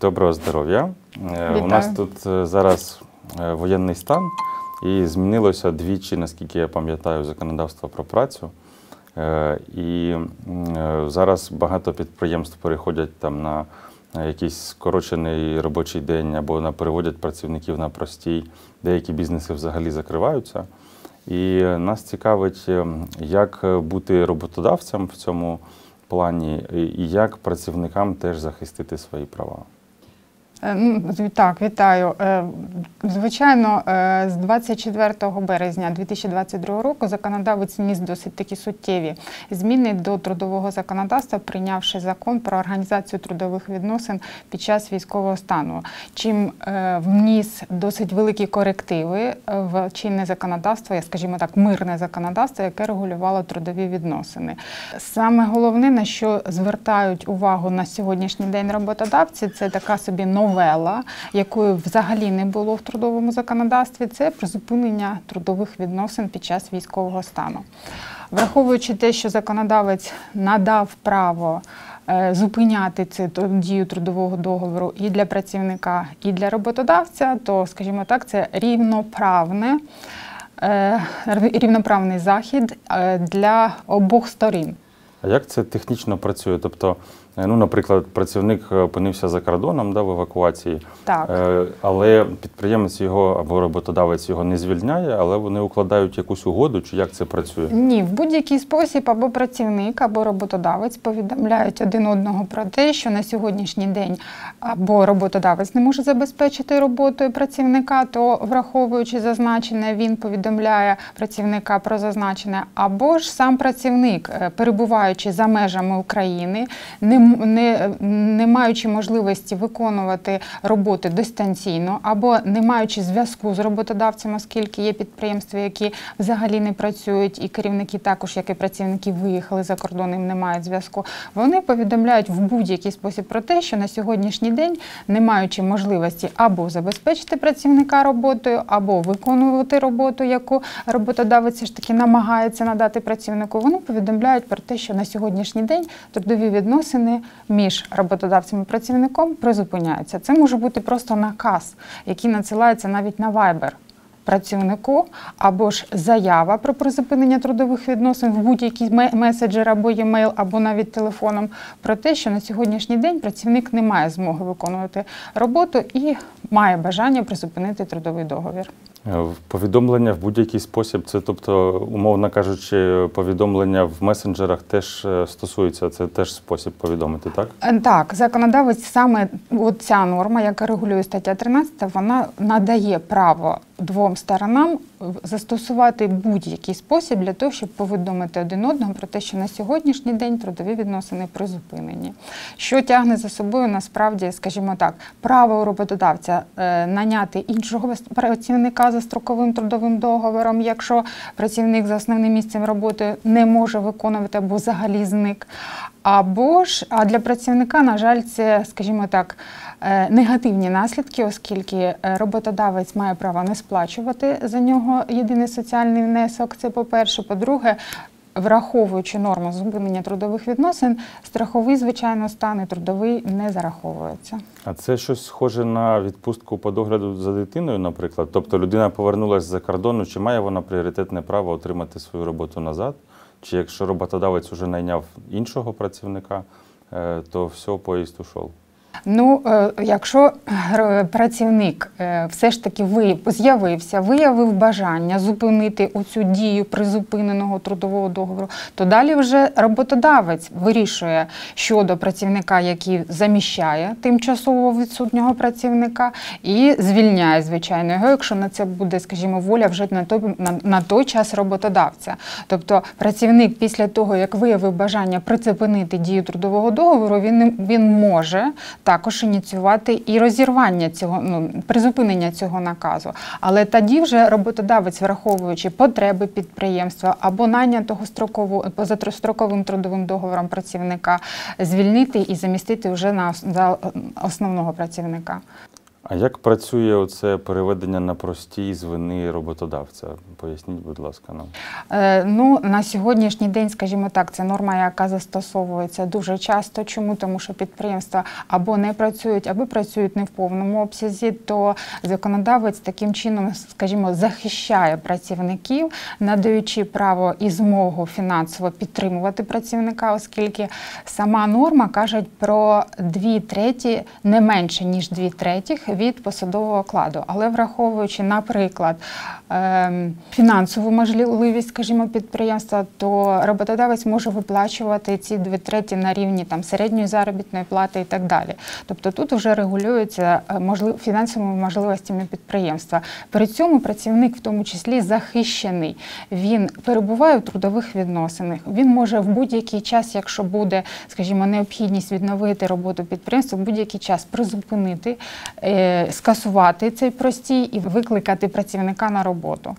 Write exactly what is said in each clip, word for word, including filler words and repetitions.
Доброго здоров'я. У нас тут зараз воєнний стан і змінилося двічі, наскільки я пам'ятаю, законодавство про працю. І зараз багато підприємств переходять там на якийсь скорочений робочий день або на переводять працівників на простій. Деякі бізнеси взагалі закриваються. І нас цікавить, як бути роботодавцем в цьому плані і як працівникам теж захистити свої права. Так, вітаю. Звичайно, з двадцять четвертого березня дві тисячі двадцять другого року законодавець вніс досить такі суттєві зміни до трудового законодавства, прийнявши закон про організацію трудових відносин під час військового стану, чим вніс досить великі корективи в чинне законодавство, скажімо так, мирне законодавство, яке регулювало трудові відносини. Саме головне, на що звертають увагу на сьогоднішній день роботодавці, це така собі нова новела, якої взагалі не було в трудовому законодавстві, це призупинення трудових відносин під час військового стану. Враховуючи те, що законодавець надав право зупиняти цю дію трудового договору і для працівника, і для роботодавця, то, скажімо так, це рівноправне, рівноправний захід для обох сторін. А як це технічно працює? Тобто, ну, наприклад, працівник опинився за кордоном, да, в евакуації, так. Але підприємець його або роботодавець його не звільняє, але вони укладають якусь угоду, чи як це працює? Ні, в будь-який спосіб або працівник, або роботодавець повідомляють один одного про те, що на сьогоднішній день або роботодавець не може забезпечити роботою працівника, то, враховуючи зазначене, він повідомляє працівника про зазначене, або ж сам працівник, перебуваючи за межами України, не Не, не маючи можливості виконувати роботи дистанційно або не маючи зв'язку з роботодавцем, оскільки є підприємства, які взагалі не працюють, і керівники також, як і працівники, виїхали за кордон, їм не мають зв'язку, вони повідомляють в будь-який спосіб про те, що на сьогоднішній день, не маючи можливості або забезпечити працівника роботою, або виконувати роботу, яку роботодавець ж таки намагається надати працівнику, вони повідомляють про те, що на сьогоднішній день трудові відносини між роботодавцем і працівником призупиняються. Це може бути просто наказ, який надсилається навіть на Viber працівнику, або ж заява про призупинення трудових відносин в будь-який меседжер або e-mail, або навіть телефоном, про те, що на сьогоднішній день працівник не має змоги виконувати роботу і має бажання призупинити трудовий договір. Повідомлення в будь-який спосіб, це, тобто, умовно кажучи, повідомлення в месенджерах теж стосується, це теж спосіб повідомити, так? Так, законодавець, саме ця норма, яка регулює стаття тринадцята, вона надає право двом сторонам застосувати будь-який спосіб для того, щоб повідомити один одного про те, що на сьогоднішній день трудові відносини призупинені. Що тягне за собою, насправді, скажімо так, право роботодавця наняти іншого працівника за строковим трудовим договором, якщо працівник за основним місцем роботи не може виконувати або взагалі зник. Або ж, а для працівника, на жаль, це, скажімо так, негативні наслідки, оскільки роботодавець має право не сплачувати за нього єдиний соціальний внесок, це по-перше. По-друге, враховуючи норму зупинення трудових відносин, страховий, звичайно, стан і трудовий не зараховується. А це щось схоже на відпустку по догляду за дитиною, наприклад? Тобто людина повернулася з-за кордону, чи має вона пріоритетне право отримати свою роботу назад? Чи якщо роботодавець вже найняв іншого працівника, то все, поїзд ушов? Ну, якщо працівник все ж таки з'явився, виявив бажання зупинити оцю дію призупиненого трудового договору, то далі вже роботодавець вирішує щодо працівника, який заміщає тимчасово відсутнього працівника, і звільняє, звичайно, його, якщо на це буде, скажімо, воля вже на той, на, на той час роботодавця. Тобто працівник після того, як виявив бажання призупинити дію трудового договору, він, він може також ініціювати і розірвання цього, ну, призупинення цього наказу. Але тоді вже роботодавець, враховуючи потреби підприємства або найнятого строково, позастроковим трудовим договором працівника, звільнити і замістити вже на за основного працівника. А як працює оце переведення на прості з вини роботодавця? Поясніть, будь ласка, нам. Е, ну, на сьогоднішній день, скажімо так, це норма, яка застосовується дуже часто. Чому? Тому що підприємства або не працюють, або працюють не в повному обсязі, то законодавець таким чином, скажімо, захищає працівників, надаючи право і змогу фінансово підтримувати працівника, оскільки сама норма каже про дві треті, не менше, ніж дві третіх від посадового окладу. Але враховуючи, наприклад, фінансову можливість, скажімо, підприємства, то роботодавець може виплачувати ці дві треті на рівні там, середньої заробітної плати і так далі. Тобто тут вже регулюються можлив... фінансовими можливостями підприємства. При цьому працівник в тому числі захищений. Він перебуває в трудових відносинах. Він може в будь-який час, якщо буде, скажімо, необхідність відновити роботу підприємства, в будь-який час призупинити, скасувати цей простій і викликати працівника на роботу.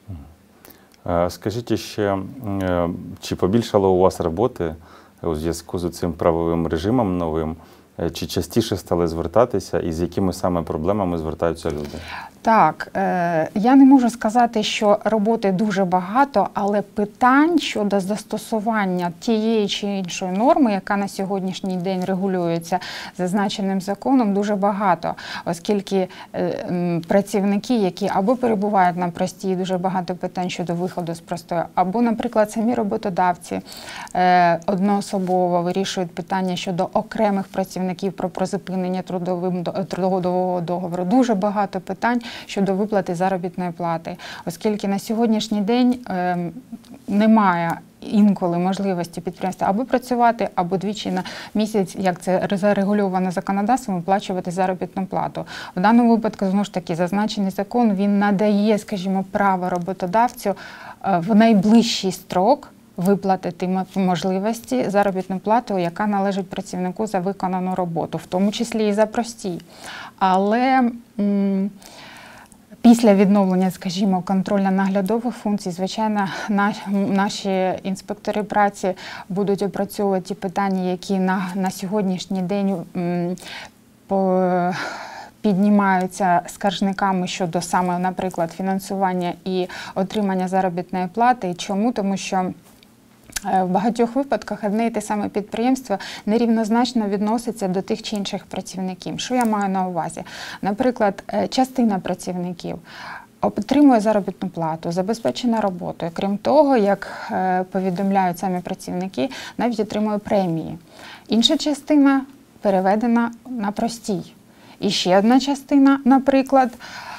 Скажіть ще, чи побільшало у вас роботи у зв'язку з цим правовим режимом новим? Чи частіше стали звертатися і з якими саме проблемами звертаються люди? Так, е, я не можу сказати, що роботи дуже багато, але питань щодо застосування тієї чи іншої норми, яка на сьогоднішній день регулюється зазначеним законом, дуже багато, оскільки е, м, працівники, які або перебувають на простій, дуже багато питань щодо виходу з простою, або, наприклад, самі роботодавці е, одноособово вирішують питання щодо окремих працівників про призупинення трудовим, трудового договору. Дуже багато питань щодо виплати заробітної плати, оскільки на сьогоднішній день е, немає інколи можливості підприємства або працювати, або двічі на місяць, як це зарегульовано законодавством, виплачувати заробітну плату. В даному випадку, знову ж таки, зазначений закон, він надає, скажімо, право роботодавцю е, в найближчий строк виплатити можливості заробітну плату, яка належить працівнику за виконану роботу, в тому числі і за простій. Але м, після відновлення, скажімо, контрольно-наглядових функцій, звичайно, наш, наші інспектори праці будуть опрацьовувати ті питання, які на, на сьогоднішній день м, по, піднімаються скаржниками щодо саме, наприклад, фінансування і отримання заробітної плати. Чому? Тому що в багатьох випадках одне і те саме підприємство нерівнозначно відноситься до тих чи інших працівників. Що я маю на увазі? Наприклад, частина працівників отримує заробітну плату, забезпечена роботою. Крім того, як повідомляють самі працівники, навіть отримує премії. Інша частина переведена на простій. І ще одна частина, наприклад,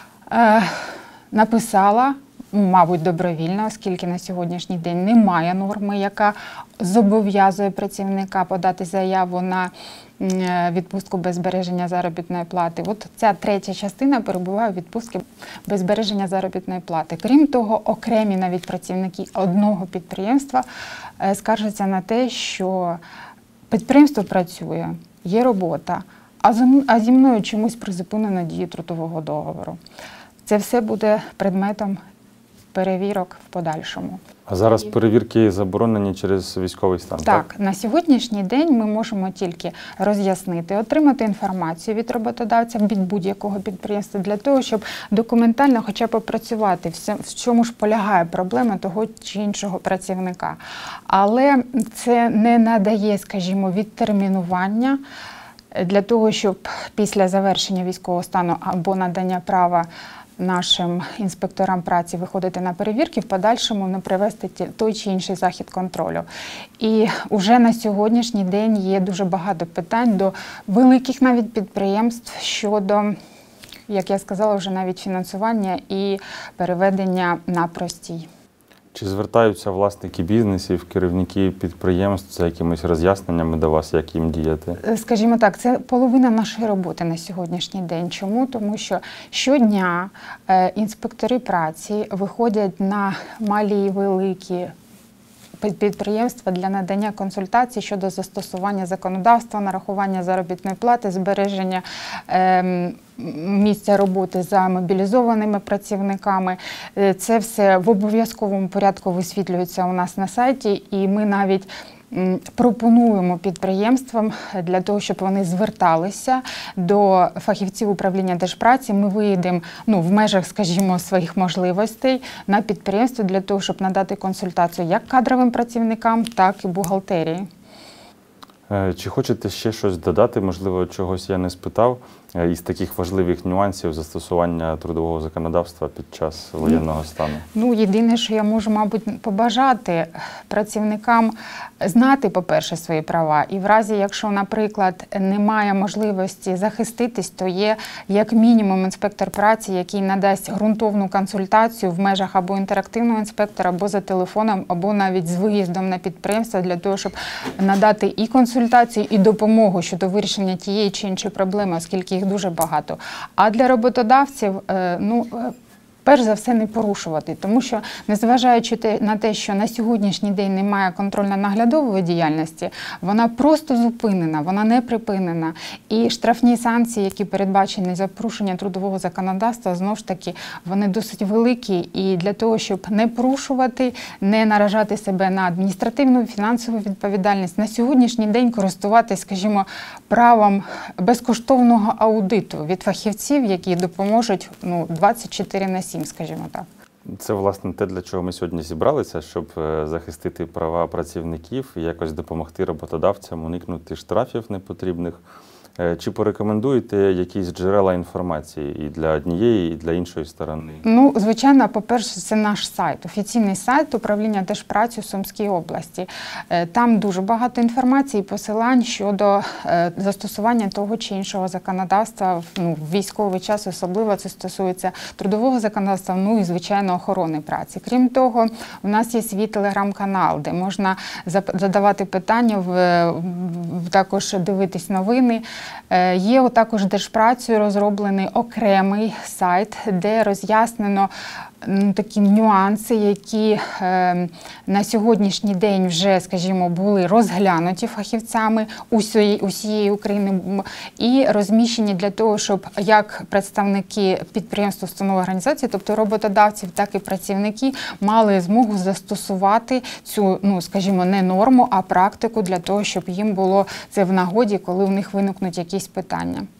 написала, мабуть, добровільно, оскільки на сьогоднішній день немає норми, яка зобов'язує працівника подати заяву на відпустку без збереження заробітної плати. От ця третя частина перебуває у відпустці без збереження заробітної плати. Крім того, окремі навіть працівники одного підприємства скаржаться на те, що підприємство працює, є робота, а зі мною чомусь призупинено дію трудового договору. Це все буде предметом перевірок в подальшому. А зараз перевірки заборонені через військовий стан, так? Так, на сьогоднішній день ми можемо тільки роз'яснити, отримати інформацію від роботодавця, від будь-якого підприємства, для того, щоб документально хоча б попрацювати, в чому ж полягає проблема того чи іншого працівника. Але це не надає, скажімо, відтермінування для того, щоб після завершення військового стану або надання права нашим інспекторам праці виходити на перевірки, в подальшому не привести той чи інший захід контролю. І вже на сьогоднішній день є дуже багато питань до великих навіть підприємств щодо, як я сказала, вже навіть фінансування і переведення на простій. Чи звертаються власники бізнесів, керівники підприємств за якимись роз'ясненнями до вас, як їм діяти? Скажімо так, це половина нашої роботи на сьогоднішній день. Чому? Тому що щодня інспектори праці виходять на малі і великі підприємства для надання консультацій щодо застосування законодавства, нарахування заробітної плати, збереження е, місця роботи за мобілізованими працівниками. Це все в обов'язковому порядку висвітлюється у нас на сайті, і ми навіть пропонуємо підприємствам для того, щоб вони зверталися до фахівців управління Держпраці. Ми виїдемо ну, в межах, скажімо, своїх можливостей на підприємство для того, щоб надати консультацію як кадровим працівникам, так і бухгалтерії. Чи хочете ще щось додати? Можливо, чогось я не спитав із таких важливих нюансів застосування трудового законодавства під час воєнного стану? Ну, єдине, що я можу, мабуть, побажати працівникам знати, по-перше, свої права. І в разі, якщо, наприклад, немає можливості захиститись, то є як мінімум інспектор праці, який надасть ґрунтовну консультацію в межах або інтерактивного інспектора, або за телефоном, або навіть з виїздом на підприємство для того, щоб надати і консультацію, і допомогу щодо вирішення тієї чи іншої проблеми, оскільки їх дуже багато. А для роботодавців, ну, перш за все, не порушувати, тому що, незважаючи на те, що на сьогоднішній день немає контрольно-наглядової діяльності, вона просто зупинена, вона не припинена. І штрафні санкції, які передбачені за порушення трудового законодавства, знову ж таки, вони досить великі. І для того, щоб не порушувати, не наражати себе на адміністративну, фінансову відповідальність, на сьогоднішній день користуватись, скажімо, правом безкоштовного аудиту від фахівців, які допоможуть ну, двадцять чотири на сім. Скажімо так. Це, власне, те, для чого ми сьогодні зібралися, щоб захистити права працівників і якось допомогти роботодавцям уникнути штрафів непотрібних. Чи порекомендуєте якісь джерела інформації і для однієї, і для іншої сторони? Ну, звичайно, по-перше, це наш сайт, офіційний сайт управління Держпраці у Сумській області. Там дуже багато інформації, посилань щодо застосування того чи іншого законодавства ну, в військовий час, особливо це стосується трудового законодавства, ну і, звичайно, охорони праці. Крім того, у нас є свій телеграм-канал, де можна задавати питання, також дивитись новини. Є також Держпрацею розроблений окремий сайт, де роз'яснено такі нюанси, які е, на сьогоднішній день вже, скажімо, були розглянуті фахівцями усієї, усієї України і розміщені для того, щоб як представники підприємств, установ, організацій, тобто роботодавців, так і працівники, мали змогу застосувати цю, ну, скажімо, не норму, а практику для того, щоб їм було це в нагоді, коли в них виникнуть якісь питання.